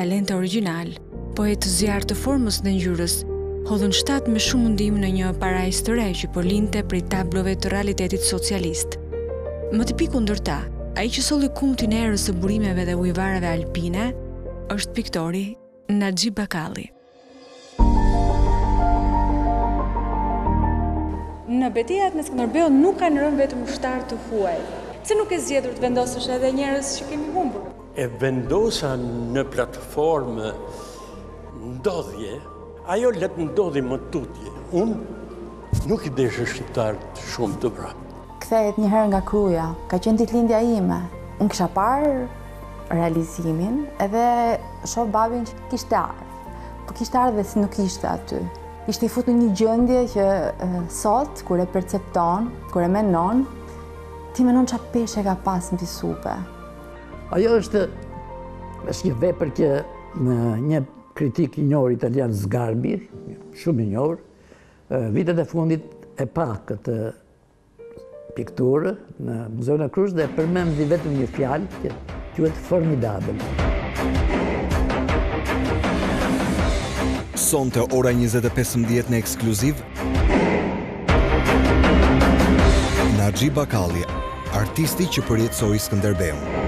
talente origjinal, poet zjarr të formës dhe ngjyrës, hodhën shtat me shumë mundim në një parajs të re që po linte prej tablove të realitetit socialist. Më të pikë ta, ai që solli kumtin e erës së burimeve dhe ujvarave alpine, është piktori Naxhi Bakalli. Në betejat në Skënderbeu nuk kanë rënë vetëm ushtar të huaj. Pse nuk e zgjedhur të vendosësh edhe njerëz që kemi humbur? E vendosa në platformë ndodhje, ajo le të ndodhi më tutje. Unë nuk i desha shqiptarët shumë të vrap. Kthehet një herë nga kruja, ka qenë ditëlindja ime. Unë kisha parë realizimin edhe shoh babin që kishte ardhur. Po kishte ardhur dhe si nuk ishte aty. Ishte i futur një gjendje që sot, kur e percepton, kur e menon, ti menon çfarë peshë ka pas mbi supe. Ajo është një vepër që në një kritik i njohur italian Sgarbi, shumë i njohur, vitet e fundit e pa këtë pikturë në Muzeun e Krushës dhe përmendi vetëm një fjalë që quhet formidabel. Sonte ora 20:15 në ekskluziv, Naxhi Bakalli, artisti që përjetësoi Skënderbeun.